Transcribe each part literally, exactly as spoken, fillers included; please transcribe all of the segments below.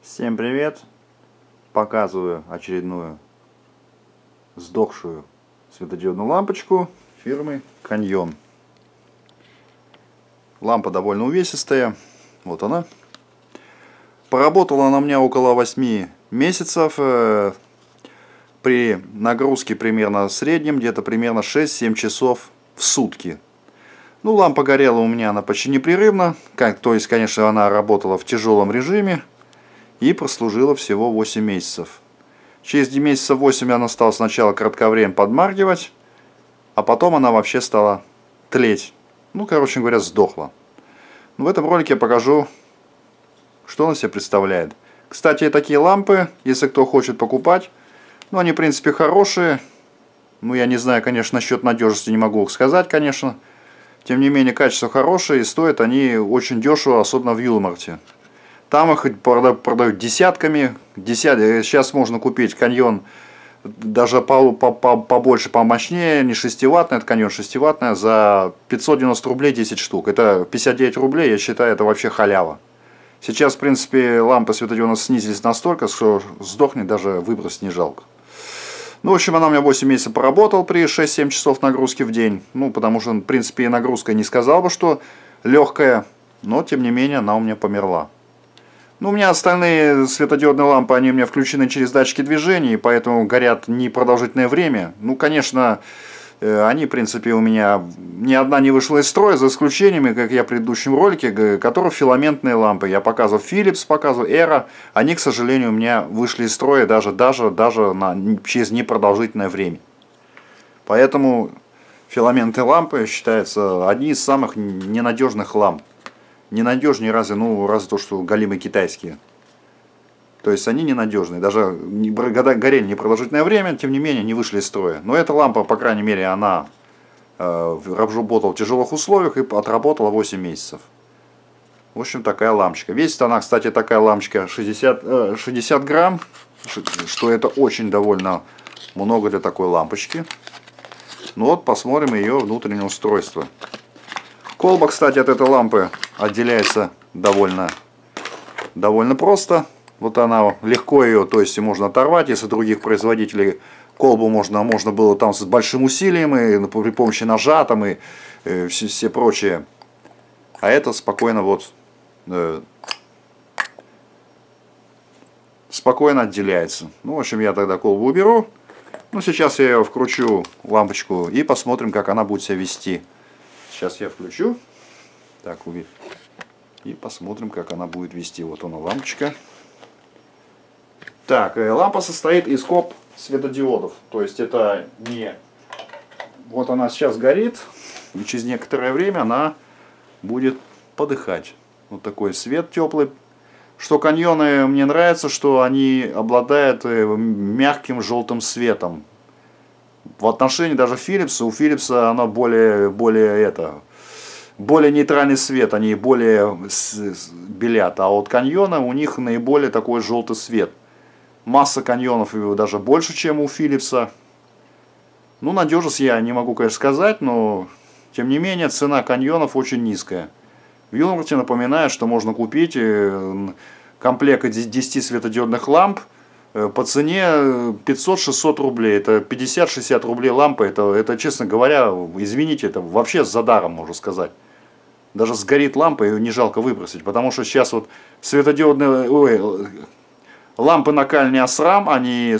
Всем привет! Показываю очередную сдохшую светодиодную лампочку фирмы Canyon. Лампа довольно увесистая. Вот она. Поработала она у меня около восьми месяцев. При нагрузке примерно в среднем, где-то примерно шесть-семь часов в сутки. Ну, лампа горела у меня она почти непрерывно. Как, то есть, конечно, она работала в тяжелом режиме. И прослужила всего восемь месяцев. Через месяцев восемь она стала сначала кратковременно подмаргивать, а потом она вообще стала тлеть. Ну, короче говоря, сдохла. В этом ролике я покажу, что она себя представляет. Кстати, такие лампы, если кто хочет покупать, ну, они, в принципе, хорошие. Ну, я не знаю, конечно, насчет надежности не могу сказать, конечно. Тем не менее, качество хорошее, и стоят они очень дешево, особенно в Юлмарте. Там их продают десятками. Десят... Сейчас можно купить Canyon даже побольше, помощнее. Не шестиваттная, это Canyon шестиваттная. За пятьсот девяносто рублей десять штук. Это пятьдесят девять рублей, я считаю, это вообще халява. Сейчас, в принципе, лампы светодиодные снизились настолько, что сдохнет, даже выбросить не жалко. Ну, в общем, она у меня восемь месяцев поработала при шесть-семь часов нагрузки в день. Ну, потому что, в принципе, и нагрузка не сказал бы, что легкая. Но, тем не менее, она у меня померла. Ну, у меня остальные светодиодные лампы, они у меня включены через датчики движения, и поэтому горят непродолжительное время. Ну, конечно, они, в принципе, у меня ни одна не вышла из строя, за исключениями, как я в предыдущем ролике, которые филаментные лампы. Я показывал Philips, показывал Era. Они, к сожалению, у меня вышли из строя даже, даже, даже на, через непродолжительное время. Поэтому филаментные лампы считаются одни из самых ненадежных ламп. Ненадежнее разве, ну, разве то, что голимые китайские. То есть они ненадежные. Даже горели непродолжительное время, тем не менее, не вышли из строя. Но эта лампа, по крайней мере, она э, работала в тяжелых условиях и отработала восемь месяцев. В общем, такая лампочка. Весит она, кстати, такая лампочка шестьдесят, э, шестьдесят грамм, что это очень довольно много для такой лампочки. Ну вот, посмотрим ее внутреннее устройство. Колба, кстати, от этой лампы отделяется довольно, довольно просто. Вот она, легко ее, то есть можно оторвать. Если других производителей колбу можно, можно было там с большим усилием, и при помощи ножа там, и э, все, все прочее. А это спокойно вот э, спокойно отделяется. Ну, в общем, я тогда колбу уберу. Ну, сейчас я ее вкручу, лампочку, и посмотрим, как она будет себя вести. Сейчас я включу. Так, увидим. И посмотрим, как она будет вести. Вот она, лампочка. Так, лампа состоит из коп светодиодов. То есть это не... Вот она сейчас горит. И через некоторое время она будет подыхать. Вот такой свет теплый. Что каньоны мне нравится, что они обладают мягким желтым светом. В отношении даже Philips, у Philips она более, более, это, более нейтральный свет, они более белят. А вот каньона у них наиболее такой желтый свет. Масса каньонов даже больше, чем у Philips. Ну, надежность я не могу, конечно, сказать, но тем не менее цена каньонов очень низкая. В Юлмарте напоминаю, что можно купить комплект из десяти светодиодных ламп по цене пятьсот-шестьсот рублей. Это пятьдесят-шестьдесят рублей лампа. Это, это, честно говоря, извините, это вообще за даром, можно сказать. Даже сгорит лампа, ее не жалко выбросить. Потому что сейчас вот светодиодные ой, лампы накальные Осрам, они,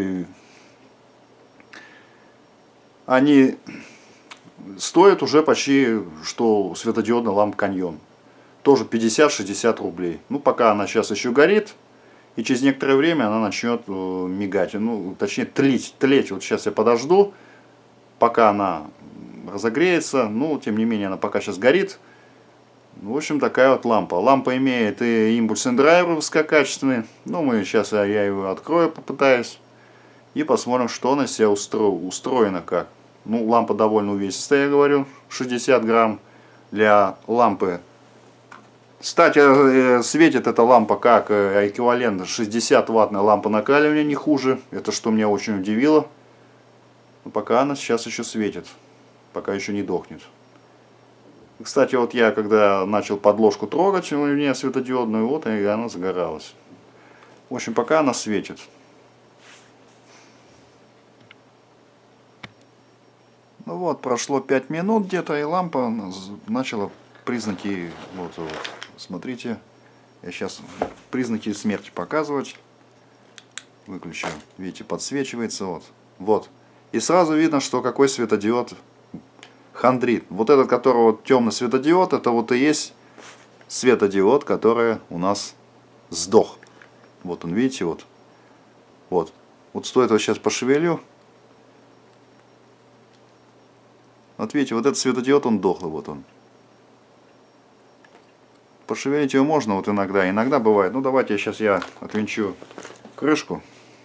они стоят уже почти, что светодиодная лампа Canyon. Тоже пятьдесят-шестьдесят рублей. Ну, пока она сейчас еще горит. И через некоторое время она начнет мигать, ну, точнее тлеть, тлеть. Вот сейчас я подожду, пока она разогреется. Ну, тем не менее, она пока сейчас горит. В общем, такая вот лампа. Лампа имеет и импульсный драйвер высококачественный. Ну, мы сейчас, я, я его открою, попытаюсь. И посмотрим, что она себя устро, устроена как. Ну, лампа довольно увесистая, я говорю, шестьдесят грамм. Для лампы. Кстати, светит эта лампа как эквивалент шестьдесят ваттная лампа накаливания, не хуже. Это что меня очень удивило. Но пока она сейчас еще светит. Пока еще не дохнет. Кстати, вот я когда начал подложку трогать у меня светодиодную, вот и она загоралась. В общем, пока она светит. Ну вот, прошло пять минут где-то, и лампа начала признаки, вот, вот, смотрите, я сейчас признаки смерти показывать. Выключу, видите, подсвечивается, вот, вот. И сразу видно, что какой светодиод хандрит. Вот этот, который вот темный светодиод, это вот и есть светодиод, который у нас сдох. Вот он, видите, вот, вот, вот стоит его сейчас пошевелю. Вот видите, вот этот светодиод, он дохлый, вот он. Пошевелить его можно вот иногда, иногда бывает. Ну давайте сейчас я отвинчу крышку.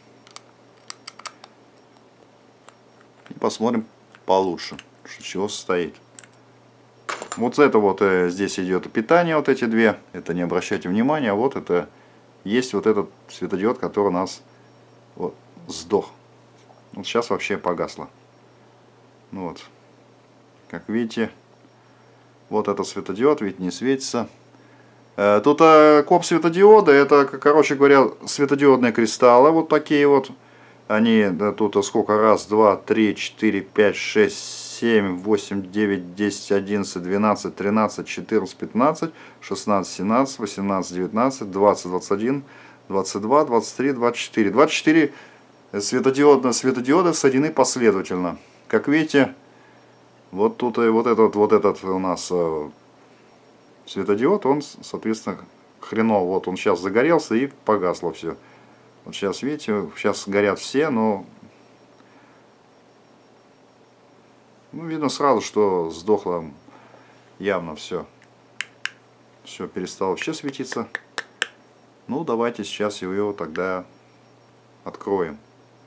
И посмотрим получше, что чего состоит. Вот это вот э, здесь идет питание, вот эти две. Это не обращайте внимания, а вот это есть вот этот светодиод, который у нас вот, сдох. Вот сейчас вообще погасло. Ну вот. Как видите, вот этот светодиод, ведь не светится. Тут коп светодиода, это, короче говоря, светодиодные кристаллы, вот такие вот. Они, да, тут сколько, раз, два, три, четыре, пять, шесть, семь, восемь, девять, десять, одиннадцать, двенадцать, тринадцать, четырнадцать, пятнадцать, шестнадцать, семнадцать, восемнадцать, девятнадцать, двадцать, двадцать один, двадцать два, двадцать три, двадцать четыре. двадцать четыре светодиодные светодиоды соединены последовательно. Как видите, вот тут и вот этот, вот этот у нас э, светодиод, он, соответственно, хреново. Вот он сейчас загорелся и погасло все. Вот сейчас, видите, сейчас горят все, но ну, видно сразу, что сдохло явно все. Все перестало вообще светиться. Ну, давайте сейчас его тогда откроем.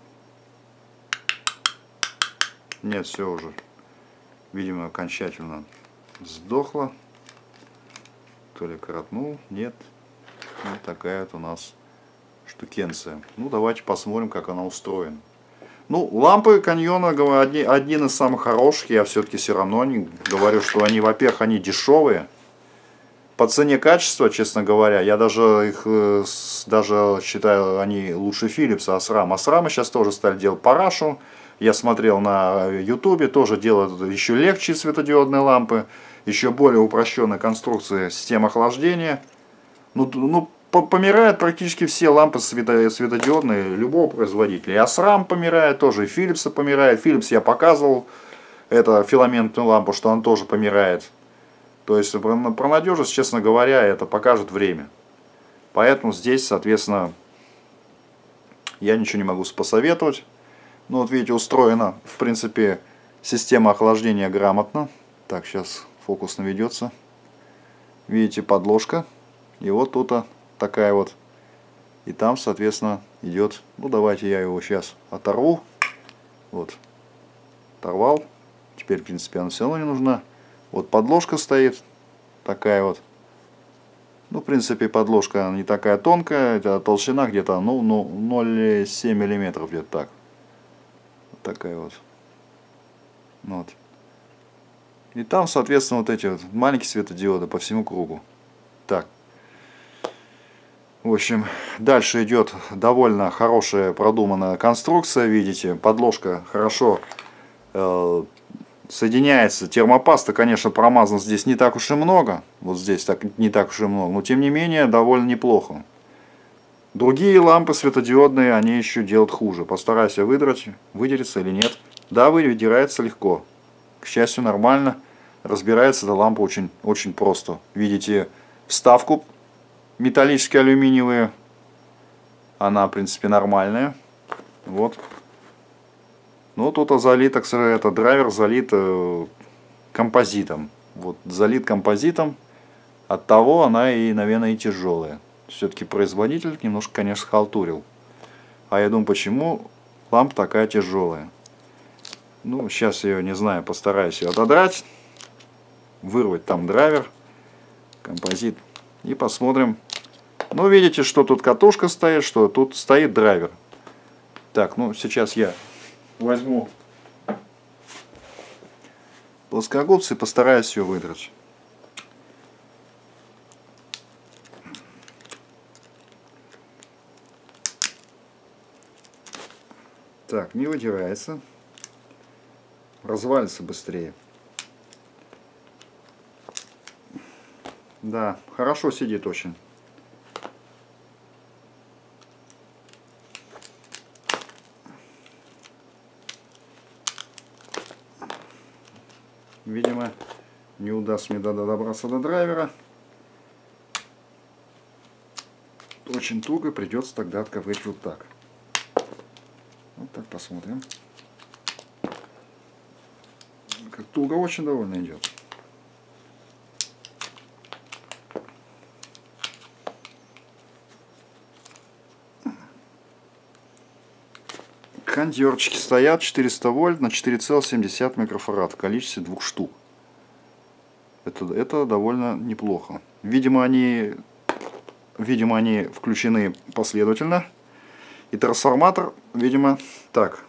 Нет, все уже. Видимо, окончательно сдохло. То ли коротнул, нет. Вот такая вот у нас штукенция. Ну, давайте посмотрим, как она устроена. Ну, лампы Каньона одни, один из самых хороших. Я все-таки все равно не говорю, что они, во-первых, они дешевые. По цене качества, честно говоря, я даже их даже считаю, они лучше Philips, Osram. Osram сейчас тоже стали делать парашу. Я смотрел на ютубе, тоже делают еще легче светодиодные лампы, еще более упрощенная конструкция системы охлаждения. Ну, ну помирают практически все лампы светодиодные любого производителя. И Osram помирает тоже, и Philips помирает. Philips я показывал, это филаментную лампу, что она тоже помирает. То есть про надежность, честно говоря, это покажет время. Поэтому здесь, соответственно, я ничего не могу посоветовать. Ну вот видите, устроена, в принципе, система охлаждения грамотно. Так, сейчас фокус наведется. Видите, подложка. И вот тут такая вот. И там, соответственно, идет. Ну давайте я его сейчас оторву. Вот. Оторвал. Теперь, в принципе, она все равно не нужна. Вот подложка стоит. Такая вот. Ну, в принципе, подложка не такая тонкая. Это толщина где-то, ну, ну ноль целых семь десятых миллиметра, где-то так. Вот такая вот. Вот. И там, соответственно, вот эти вот маленькие светодиоды по всему кругу. Так. В общем, дальше идет довольно хорошая продуманная конструкция. Видите, подложка хорошо э, соединяется. Термопаста, конечно, промазана здесь не так уж и много. Вот здесь так, не так уж и много. Но, тем не менее, довольно неплохо. Другие лампы светодиодные, они еще делают хуже. Постарайся выдрать, выдерется или нет. Да, выдирается легко. К счастью, нормально. Разбирается эта лампа очень, очень просто. Видите вставку металлическая, алюминиевая. Она, в принципе, нормальная. Вот. Ну, тут залит, так сказать, это драйвер залит э, композитом. Вот, залит композитом. Оттого она и, наверное, и тяжелая. Все-таки производитель немножко, конечно, халтурил. А я думаю, почему лампа такая тяжелая. Ну, сейчас я ее, не знаю, постараюсь ее отодрать. Вырвать там драйвер. Композит. И посмотрим. Ну, видите, что тут катушка стоит, что тут стоит драйвер. Так, ну, сейчас я возьму плоскогубцы и постараюсь ее выдрать. Так, не выдирается. Развалится быстрее. Да, хорошо сидит очень. Видимо, не удастся мне добраться до драйвера. Очень туго, придется тогда отковырять вот так. Вот так посмотрим. Как туго очень довольно идет. Кондерчики стоят четыреста вольт на четыре целых семь десятых микрофарада в количестве двух штук. Это, это довольно неплохо. Видимо, они, видимо, они включены последовательно. И трансформатор, видимо, так.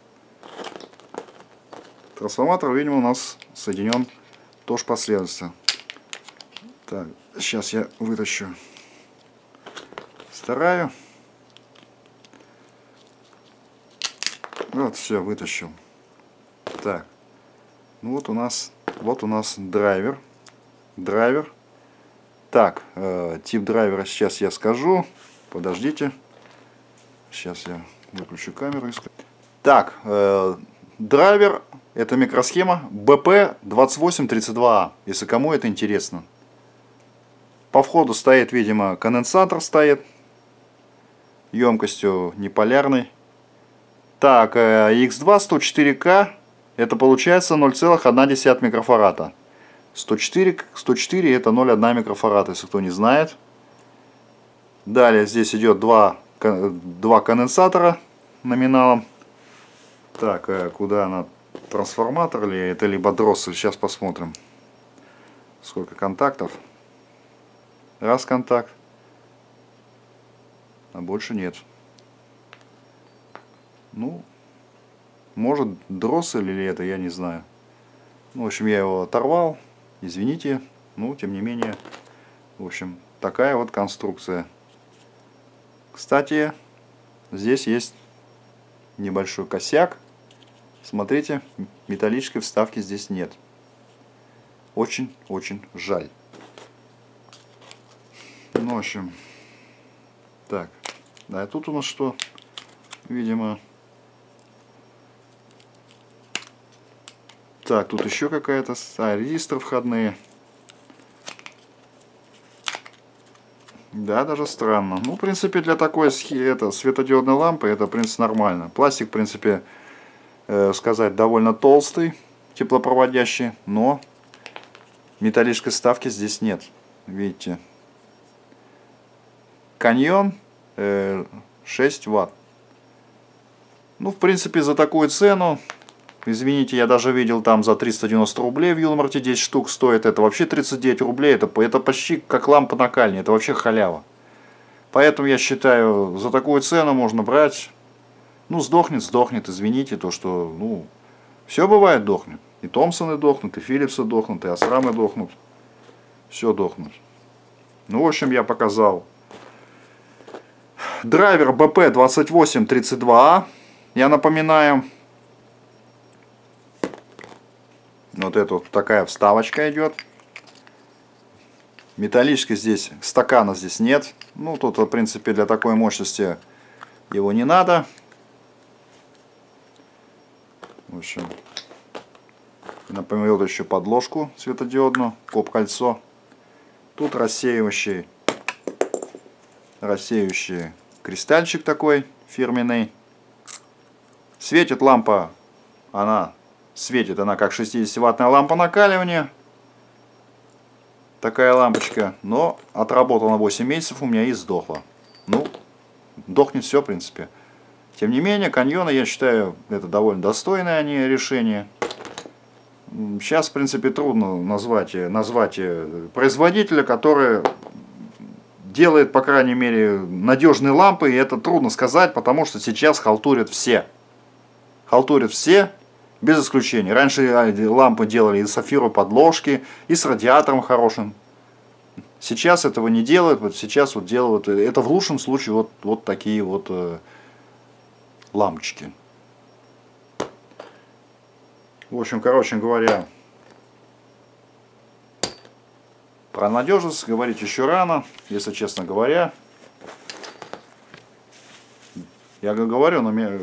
Трансформатор, видимо, у нас соединен тоже последовательно. Так, сейчас я вытащу. Стараю. Вот, все, вытащил. Так. Ну вот у нас, вот у нас драйвер. Драйвер. Так, э, тип драйвера сейчас я скажу. Подождите. Сейчас я выключу камеру. Так, э, драйвер, это микросхема бэ пэ двадцать восемь тридцать два а, если кому это интересно. По входу стоит, видимо, конденсатор стоит. Емкостью неполярный. Так, э, икс два сто четыре ка, это получается ноль целых одна десятая микрофарада. сто четыре, сто четыре это ноль целых одна микрофарада, если кто не знает. Далее здесь идет два, два конденсатора номиналом. Так, э, куда она? Трансформатор или это либо дроссель? Сейчас посмотрим. Сколько контактов. Раз контакт. А больше нет. Ну, может дроссель или это, я не знаю. Ну, в общем, я его оторвал. Извините. Ну, тем не менее. В общем, такая вот конструкция. Кстати, здесь есть небольшой косяк. Смотрите, металлической вставки здесь нет. Очень-очень жаль. Ну, в общем. Так. Да, и тут у нас что? Видимо... Так, тут еще какая-то... А, резисторы входные. Да, даже странно. Ну, в принципе, для такой это, светодиодной лампы это, в принципе, нормально. Пластик, в принципе, э, сказать, довольно толстый, теплопроводящий, но металлической вставки здесь нет. Видите? Каньон э, шесть ватт. Ну, в принципе, за такую цену... Извините, я даже видел там за триста девяносто рублей в Юлмарте десять штук стоит. Это вообще тридцать девять рублей. Это, это почти как лампа накальня. Это вообще халява. Поэтому я считаю, за такую цену можно брать. Ну, сдохнет, сдохнет. Извините, то что, ну, все бывает дохнет. И Томпсоны дохнут, и Филлипсы дохнут, и Осрамы дохнут. Все дохнут. Ну, в общем, я показал. Драйвер бэ пэ двадцать восемь тридцать два а. Я напоминаю. Вот это вот такая вставочка идет. Металлической здесь, стакана здесь нет. Ну, тут, в принципе, для такой мощности его не надо. В общем, напомню, вот еще подложку светодиодную, коп-кольцо. Тут рассеивающий, рассеивающий кристальчик такой фирменный. Светит лампа, она... Светит она как шестидесятиваттная лампа накаливания. Такая лампочка. Но отработала восемь месяцев у меня и сдохла. Ну, дохнет все, в принципе. Тем не менее, каньоны, я считаю, это довольно достойное они решение. Сейчас, в принципе, трудно назвать, назвать производителя, который делает, по крайней мере, надежные лампы. И это трудно сказать, потому что сейчас халтурят все. Халтурят все. Без исключения. Раньше лампы делали из сапфировой подложки, и с радиатором хорошим. Сейчас этого не делают. Вот сейчас вот делают. Это в лучшем случае вот, вот такие вот э, лампочки. В общем, короче говоря, про надежность говорить еще рано, если честно говоря. Я говорю, но мне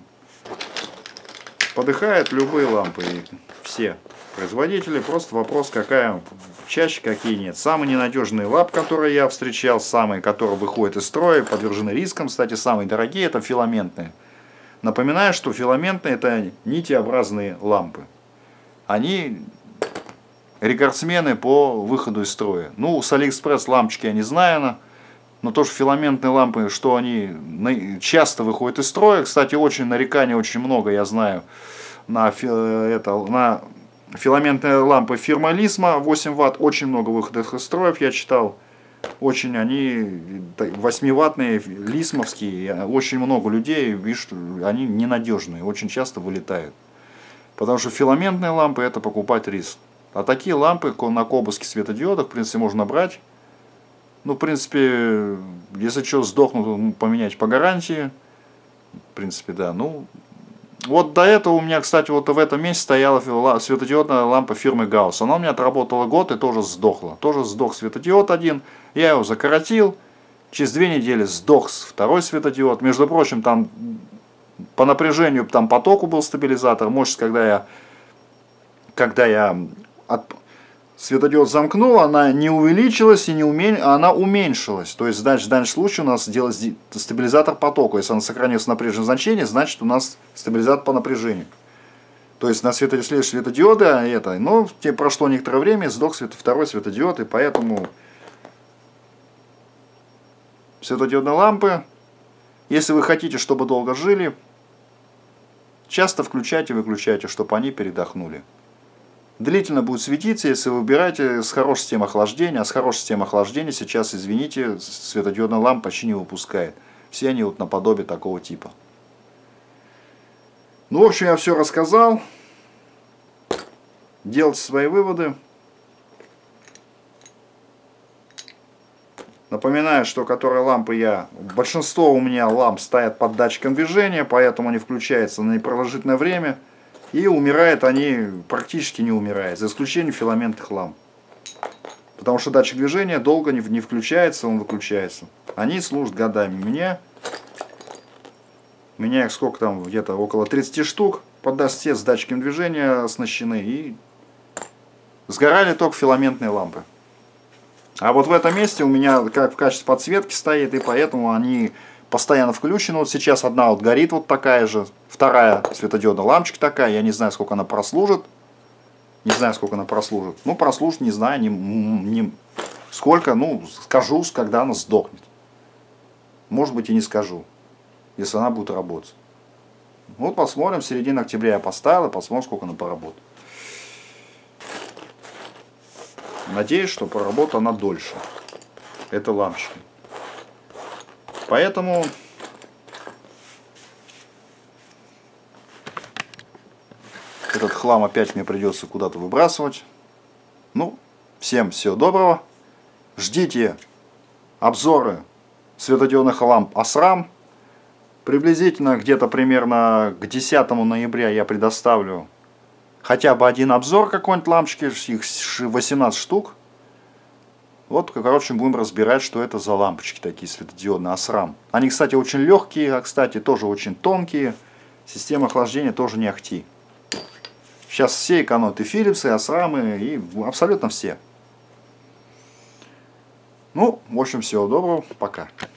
подыхают любые лампы, все производители. Просто вопрос, какая чаще, какие нет. Самый ненадежный ламп, который я встречал, самые, которые выходят из строя, подвержены рискам, кстати, самые дорогие, это филаментные. Напоминаю, что филаментные это нитеобразные лампы. Они рекордсмены по выходу из строя. Ну, с Алиэкспресс лампочки я не знаю, но тоже филаментные лампы, что они часто выходят из строя. Кстати, очень нареканий очень много, я знаю, на, это, на филаментные лампы фирмы Лисма восемь ватт. Очень много выходов из строев я читал. Очень они восьмиваттные, лисмовские. Очень много людей, видишь, они ненадежные, очень часто вылетают. Потому что филаментные лампы это покупать риск. А такие лампы на кобовских светодиодах, в принципе, можно брать. Ну, в принципе, если что, сдохнут, поменять по гарантии. В принципе, да. Ну, вот до этого у меня, кстати, вот в этом месяце стояла светодиодная лампа фирмы Гаусс. Она у меня отработала год и тоже сдохла. Тоже сдох светодиод один. Я его закоротил. Через две недели сдох второй светодиод. Между прочим, там по напряжению, там потоку был стабилизатор. Мощность, когда я, когда я от... светодиод замкнул, она не увеличилась и не умен... она уменьшилась. То есть, значит, в данном случае у нас делать стабилизатор потока. Если он сохранился напряженное значение, значит у нас стабилизатор по напряжению. То есть на светодиоды, светодиоды это, но прошло некоторое время, сдох свет... второй светодиод, и поэтому светодиодные лампы, если вы хотите, чтобы долго жили, часто включайте и выключайте, чтобы они передохнули. Длительно будет светиться, если вы выбираете с хорошей системой охлаждения. А с хорошей системой охлаждения сейчас, извините, светодиодная лампа почти не выпускает. Все они вот наподобие такого типа. Ну, в общем, я все рассказал. Делайте свои выводы. Напоминаю, что которые лампы я... Большинство у меня ламп стоят под датчиком движения, поэтому они включаются на непродолжительное время. И умирают они, практически не умирают, за исключением филаментных ламп. Потому что датчик движения долго не, не включается, он выключается. Они служат годами. У меня, у меня их сколько там, где-то около тридцати штук. Под все с датчиком движения оснащены. И сгорали только филаментные лампы. А вот в этом месте у меня как в качестве подсветки стоит, и поэтому они постоянно включены. Вот сейчас одна вот горит вот такая же, вторая светодиодная лампочка такая, я не знаю, сколько она прослужит. Не знаю, сколько она прослужит. Ну, прослужит, не знаю, не, не сколько, ну, скажу, когда она сдохнет. Может быть, и не скажу, если она будет работать. Вот посмотрим, в середине октября я поставил, и посмотрим, сколько она поработает. Надеюсь, что проработает она дольше. Это лампочка. Поэтому этот хлам опять мне придется куда-то выбрасывать. Ну, всем всего доброго. Ждите обзоры светодиодных ламп Осрам. Приблизительно где-то примерно к десятому ноября я предоставлю хотя бы один обзор какой-нибудь лампочки, их восемнадцать штук. Вот, короче, будем разбирать, что это за лампочки такие светодиодные, Осрам. Они, кстати, очень легкие, а, кстати, тоже очень тонкие. Система охлаждения тоже не ахти. Сейчас все экономят, и Philips, и Осрамы, и абсолютно все. Ну, в общем, всего доброго, пока.